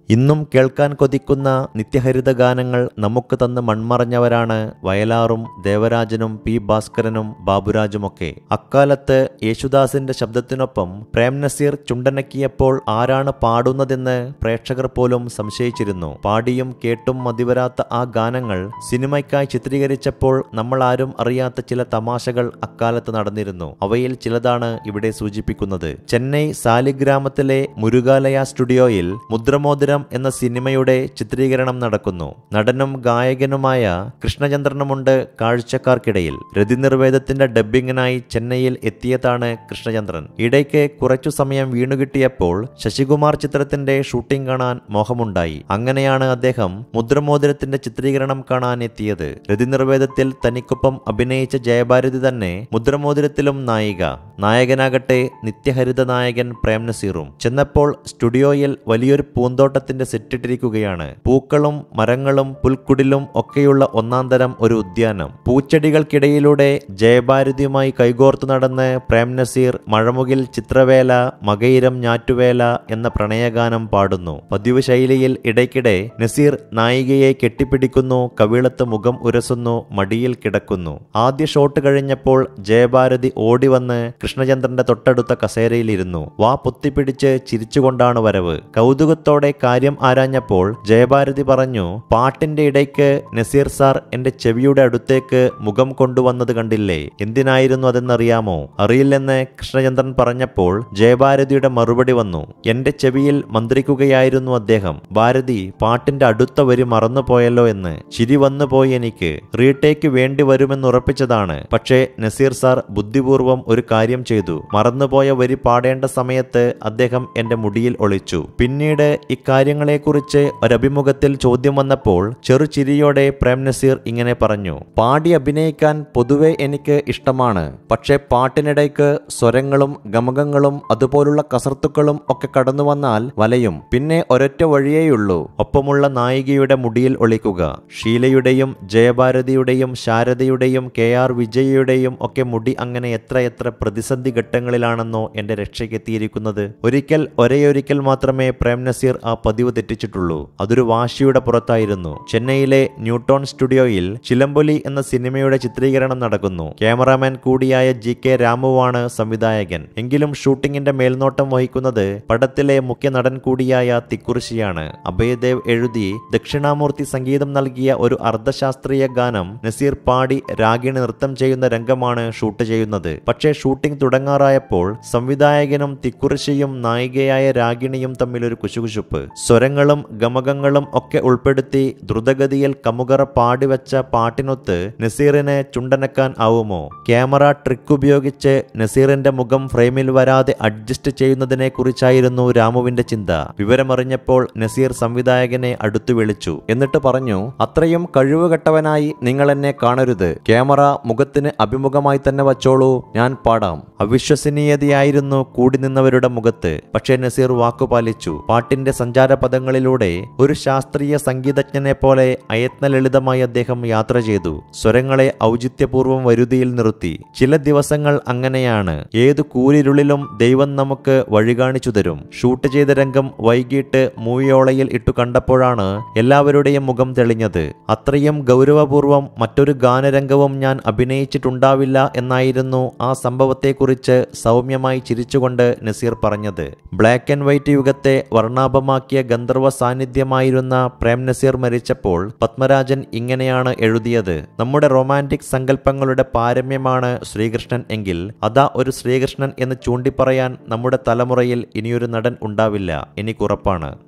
ഇന്നും കേൾക്കാൻ കൊതിക്കുന്ന നിത്യഹരിത ഗാനങ്ങൾ നമുക്ക് തന്ന് മൺമറഞ്ഞവരാണ് വയലാറും ദേവരാജനും പി ഭാസ്കരനും ബാബുരാജുമൊക്കെ. അക്കാലത്ത് യേശുദാസിന്റെ ശബ്ദത്തിനൊപ്പം പ്രേം നസീർ ചുണ്ടനക്കിയപ്പോൾ ആരാണ് പാടുന്നതെന്ന് പ്രേക്ഷകർ പോലും സംശയിച്ചിരുന്നു. പാടിയും കേട്ടും മതിവരാത്ത ആ ഗാനങ്ങൾ സിനിമയ്ക്കായി ചിത്രീകരിച്ചപ്പോൾ നമ്മൾ ആരും അറിയാത്ത ചില തമാശകൾ അക്കാലത്ത് നടന്നിരുന്നു. അവയിൽ ചിലതാണ് ഇവിടെ സൂചിപ്പിക്കുന്നത്. ചെന്നൈ സാലിഗ്രാമത്തിലെ മുരുകാലയ സ്റ്റുഡിയോയിൽ മുദ്രമോതിരം എന്ന സിനിമയുടെ ചിത്രീകരണം നടക്കുന്നു. നടനും ഗായകനുമായ കൃഷ്ണചന്ദ്രനുമുണ്ട് കാഴ്ചക്കാർക്കിടയിൽ. രതിനിർവേദത്തിന്റെ ഡബ്ബിങ്ങിനായി ചെന്നൈയിൽ എത്തിയതാണ് കൃഷ്ണചന്ദ്രൻ. ഇടയ്ക്ക് കുറച്ചു സമയം വീണുകിട്ടിയപ്പോൾ ശശികുമാർ ചിത്രത്തിന്റെ ഷൂട്ടിംഗ് കാണാൻ മോഹമുണ്ടായി. അങ്ങനെയാണ് അദ്ദേഹം മുദ്രമോതിരത്തിന്റെ ചിത്രീകരണം കാണാൻ എത്തിയത്. രതിനിർവേദത്തിൽ തനിക്കൊപ്പം അഭിനയിച്ച ജയഭാരതി തന്നെ മുദ്രമോതിരത്തിലും നായിക. നായകനാകട്ടെ നിത്യഹരിത നായകൻ പ്രേം നസീറും. ചെന്നപ്പോൾ സ്റ്റുഡിയോയിൽ വലിയൊരു പൂന്തോട്ടത്തിന്റെ സെറ്റിട്ടിരിക്കുകയാണ്. പൂക്കളും മരങ്ങളും പുൽക്കുടിലും ഒക്കെയുള്ള ഒന്നാന്തരം ഒരു ഉദ്യാനം. പൂച്ചെടികൾക്കിടയിലൂടെ ജയഭാരതിയുമായി കൈകോർത്തു നടന്ന് പ്രേം നസീർ മഴമുകിൽ ചിത്രവേല മകയിരം ഞാറ്റുവേല എന്ന പ്രണയഗാനം പാടുന്നു. പതിവ് ശൈലിയിൽ ഇടയ്ക്കിടെ നസീർ നായികയെ കെട്ടിപ്പിടിക്കുന്നു, കവിളത്ത് മുഖം ഉരസുന്നു, മടിയിൽ കിടക്കുന്നു. ആദ്യ ഷോട്ട് കഴിഞ്ഞപ്പോൾ ജയഭാരതി ഓടിവന്ന് കൃഷ്ണചന്ദ്രന്റെ തൊട്ടടുത്ത കസേരയിലിരുന്നു. വാ പൊത്തിപ്പിടിച്ച് ചിരിച്ചുകൊണ്ടാണ് വരവ്. കൗതുകത്തോടെ കാര്യം ആരാഞ്ഞപ്പോൾ ജയഭാരതി പറഞ്ഞു, പാട്ടിന്റെ ഇടയ്ക്ക് നസീർ സാർ എന്റെ ചെവിയുടെ അടുത്തേക്ക് മുഖം കൊണ്ടുവന്നത് കണ്ടില്ലേ? എന്തിനായിരുന്നു അതെന്നറിയാമോ? അറിയില്ലെന്ന് കൃഷ്ണചന്ദ്രൻ പറഞ്ഞപ്പോൾ ജയഭാരതിയുടെ മറുപടി വന്നു, എന്റെ ചെവിയിൽ മന്ത്രിക്കുകയായിരുന്നു അദ്ദേഹം. ഭാരതി, പാട്ടിന്റെ അടുത്ത വരി മറന്നുപോയല്ലോ എന്ന്. ചിരി വന്നുപോയി എനിക്ക്. റീടേക്ക് വേണ്ടി വരുമെന്നുറപ്പിച്ചതാണ്. പക്ഷേ നസീർ സാർ ബുദ്ധിപൂർവം ഒരു കാര്യം ചെയ്തു. മറന്നുപോയ വരി പാടേണ്ട സമയത്ത് അദ്ദേഹം എന്റെ മുടിയിൽ ഒളിച്ചു. പിന്നീട് ഇക്കാര്യങ്ങളെക്കുറിച്ച് ഒരഭിമുഖത്തിൽ ചോദ്യം വന്നപ്പോൾ ചെറുചിരിയോടെ പ്രേം നസീർ ഇങ്ങനെ പറഞ്ഞു, പാടി അഭിനയിക്കാൻ പൊതുവെ എനിക്ക് ഇഷ്ടമാണ്. പക്ഷെ പാട്ടിനിടയ്ക്ക് സ്വരങ്ങളും ഗമകങ്ങളും അതുപോലുള്ള കസർത്തുക്കളും ഒക്കെ കടന്നു വന്നാൽ വലയും. പിന്നെ ഒരൊറ്റ വഴിയേയുള്ളൂ, ഒപ്പമുള്ള നായികയുടെ മുടിയിൽ ഒളിക്കുക. ഷീലയുടെയും ജയഭാരതിയുടെയും ശാരദയുടെയും KR വിജയയുടെയും ഒക്കെ മുടി അങ്ങനെ എത്രയെത്ര പ്രതിസന്ധി ഘട്ടങ്ങളിലാണെന്നോ എന്റെ രക്ഷയ്ക്കെത്തിയിരിക്കുന്നത്. ഒരേയൊരിക്കൽ മാത്രമേ പ്രേം നസീർ ആ പതിവ് തെറ്റിച്ചിട്ടുള്ളൂ. അതൊരു വാശിയുടെ പുറത്തായിരുന്നു. ചെന്നൈയിലെ ന്യൂട്ടോൺ സ്റ്റുഡിയോയിൽ ചിലമ്പൊലി എന്ന സിനിമയുടെ ചിത്രീകരണം നടക്കുന്നു. ക്യാമറാമാൻ കൂടിയായ GK രാമുവാണ് സംവിധായകൻ. എങ്കിലും ഷൂട്ടിങ്ങിന്റെ മേൽനോട്ടം വഹിക്കുന്നത് പടത്തിലെ മുഖ്യ നടൻ കൂടിയായ തിക്കുറിശിയാണ്. അഭയദേവ് എഴുതി ദക്ഷിണാമൂർത്തി സംഗീതം നൽകിയ ഒരു അർദ്ധശാസ്ത്രീയ ഗാനം നസീർ പാടി രാഗിണി നൃത്തം ചെയ്യുന്ന രംഗമാണ് ഷൂട്ട് ചെയ്യുന്നത്. പക്ഷേ ഷൂട്ടിംഗ് തുടങ്ങാറായപ്പോൾ സംവിധായകനും തിക്കുറിശിയും നായികയായ രാഗിണിയും തമ്മിലൊരു കുശുകുശുപ്പ്. സ്വരങ്ങളും ഗമകങ്ങളും ഒക്കെ ഉൾപ്പെടുത്തി ദ്രുതഗതിയിൽ കമുകറ പാടിവെച്ച പാട്ടിനൊത്ത് നസീറിനെ ചുണ്ടനക്കാൻ ആവുമോ? ക്യാമറ ട്രിക്ക് ഉപയോഗിച്ച് നസീറിന്റെ മുഖം ഫ്രെയിമിൽ വരാതെ അഡ്ജസ്റ്റ് ചെയ്യുന്നതിനെ കുറിച്ചായിരുന്നു രാമുവിന്റെ ചിന്ത. വിവരമറിഞ്ഞപ്പോൾ നസീർ സംവിധായകനെ അടുത്തു വിളിച്ചു. എന്നിട്ട് പറഞ്ഞു, അത്രയും കഴിവുകെട്ടവനായി നിങ്ങൾ എന്നെ കാണരുത്. ക്യാമറ മുഖത്തിന് അഭിമുഖമായി തന്നെ വച്ചോളൂ, ഞാൻ പാടാം. അവിശ്വസനീയതയായിരുന്നു കൂടി നിന്നവരുടെ മുഖത്ത്. പക്ഷേ നസീർ വാക്കുപാലിച്ചു. പാട്ടിന്റെ സഞ്ചാരപദങ്ങളിലൂടെ ഒരു ശാസ്ത്രീയ സംഗീതജ്ഞനെ പോലെ അയത്നലളിതമായി അദ്ദേഹം യാത്ര ചെയ്തു. സ്വരങ്ങളെ ഔചിത്യപൂർവ്വം വരുതിയിൽ നിർത്തി. ചില ദിവസങ്ങൾ അങ്ങനെയാണ്. ഏതു കൂരിരുളിലും ദൈവം നമുക്ക് വഴി കാണിച്ചു തരും. ഷൂട്ട് ചെയ്ത രംഗം വൈകിട്ട് മൂവിയോളയിൽ ഇട്ടു കണ്ടപ്പോഴാണ് എല്ലാവരുടെയും മുഖം തെളിഞ്ഞത്. അത്രയും ഗൗരവപൂർവ്വം മറ്റൊരു ഗാനരംഗവും ഞാൻ അഭിനയിച്ചിട്ടുണ്ടാവില്ല എന്നായിരുന്നു ആ സംഭവത്തെക്കുറിച്ച് സൗമ്യമായി ചിരിച്ചുകൊണ്ട് നസീർ പറഞ്ഞത്. ബ്ലാക്ക് ആൻഡ് വൈറ്റ് യുഗത്തെ വർണ്ണാഭമാക്കിയ ഗന്ധർവ സാന്നിധ്യമായിരുന്ന പ്രേം നസീർ മരിച്ചപ്പോൾ പത്മരാജൻ ഇങ്ങനെയാണ് എഴുതിയത്, നമ്മുടെ റൊമാന്റിക് സങ്കല്പങ്ങളുടെ പാരമ്യമാണ് ശ്രീകൃഷ്ണൻ എങ്കിൽ അതാ ഒരു ശ്രീകൃഷ്ണൻ എന്ന് ചൂണ്ടിപ്പറയാൻ നമ്മുടെ തലമുറയിൽ ഇനിയൊരു നടൻ ഉണ്ടാവില്ല, എനിക്കുറപ്പാണ്.